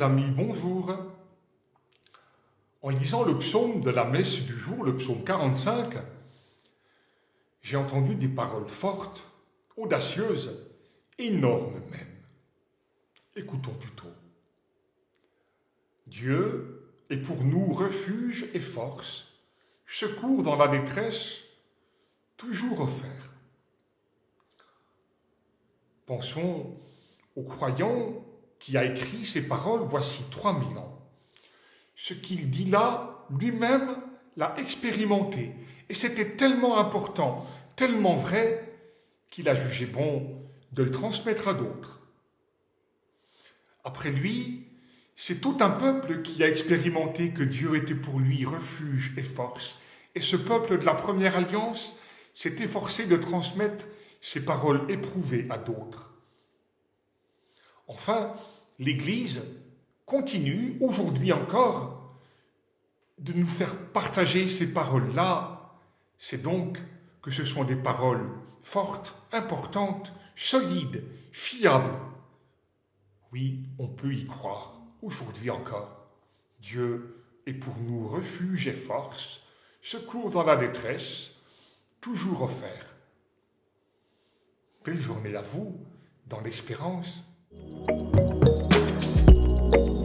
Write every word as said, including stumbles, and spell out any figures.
amis, bonjour. En lisant le psaume de la messe du jour, le psaume quarante-cinq, j'ai entendu des paroles fortes, audacieuses, énormes même. Écoutons plutôt. Dieu est pour nous refuge et force, secours dans la détresse, toujours offert. Pensons au croyant qui a écrit ces paroles voici trois mille ans. Ce qu'il dit là, lui-même l'a expérimenté. Et c'était tellement important, tellement vrai, qu'il a jugé bon de le transmettre à d'autres. Après lui, c'est tout un peuple qui a expérimenté que Dieu était pour lui refuge et force. Et ce peuple de la première alliance s'est efforcé de transmettre ces paroles éprouvées à d'autres. Enfin, l'Église continue, aujourd'hui encore, de nous faire partager ces paroles-là. C'est donc que ce sont des paroles fortes, importantes, solides, fiables. Oui, on peut y croire, aujourd'hui encore. Dieu est pour nous refuge et force, secours dans la détresse, toujours offert. Belle journée à vous, dans l'espérance.